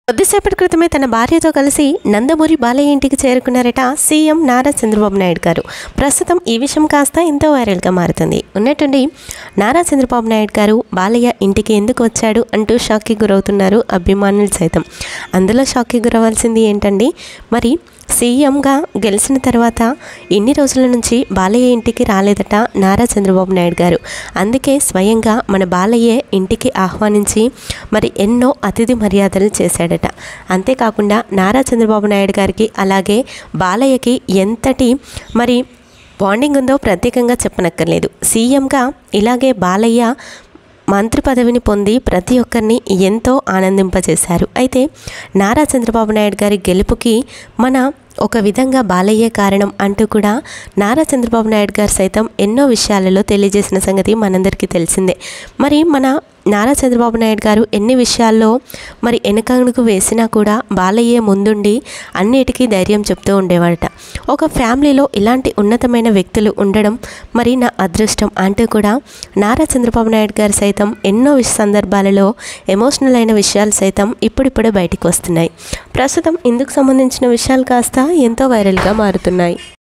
కొద్దిసేపటి క్రితమే తన భార్యతో కలిసి నందమూరి బాలయ్య ఇంటికి చేరుకున్నారట సీఎం నారా చంద్రబాబు నాయుడు గారు. ప్రస్తుతం ఈ విషయం కాస్త ఎంతో వైరల్గా మారుతుంది. ఉన్నట్టుండి నారా చంద్రబాబు నాయుడు గారు బాలయ్య ఇంటికి ఎందుకు వచ్చాడు అంటూ షాక్కి గురవుతున్నారు అభిమానులు సైతం. అందులో షాక్కి గురవలసింది ఏంటండి, మరి సీఎంగా గెలిచిన తర్వాత ఇన్ని రోజుల నుంచి బాలయ్య ఇంటికి రాలేదట నారా చంద్రబాబు నాయుడు గారు. అందుకే స్వయంగా మన బాలయ్య ఇంటికి ఆహ్వానించి మరి ఎన్నో అతిథి మర్యాదలు చేశాడట. అంతేకాకుండా నారా చంద్రబాబు నాయుడు గారికి అలాగే బాలయ్యకి ఎంతటి మరి బాండింగ్ ఉందో ప్రత్యేకంగా చెప్పనక్కర్లేదు. సీఎంగా ఇలాగే బాలయ్య మంత్రి పదవిని పొంది ప్రతి ఒక్కరిని ఎంతో ఆనందింపజేశారు. అయితే నారా చంద్రబాబు నాయుడు గారి గెలుపుకి మన ఒక విధంగా బాలయ్యే కారణం అంటూ కూడా నారా చంద్రబాబు నాయుడు గారు సైతం ఎన్నో విషయాలలో తెలియజేసిన సంగతి మనందరికీ తెలిసిందే. మరి మన నారా చంద్రబాబు నాయుడు గారు ఎన్ని విషయాల్లో మరి వెనకడుగు వేసినా కూడా బాలయ్యే ముందుండి అన్నిటికీ ధైర్యం చెప్తూ ఉండేవాడట. ఒక ఫ్యామిలీలో ఇలాంటి ఉన్నతమైన వ్యక్తులు ఉండడం మరి నా అదృష్టం అంటూ కూడా నారా చంద్రబాబు నాయుడు గారు సైతం ఎన్నో సందర్భాలలో ఎమోషనల్ అయిన విషయాలు సైతం ఇప్పుడిప్పుడే బయటకు వస్తున్నాయి. ప్రస్తుతం ఇందుకు సంబంధించిన విషయాలు కాస్త ఎంతో వైరల్గా మారుతున్నాయి.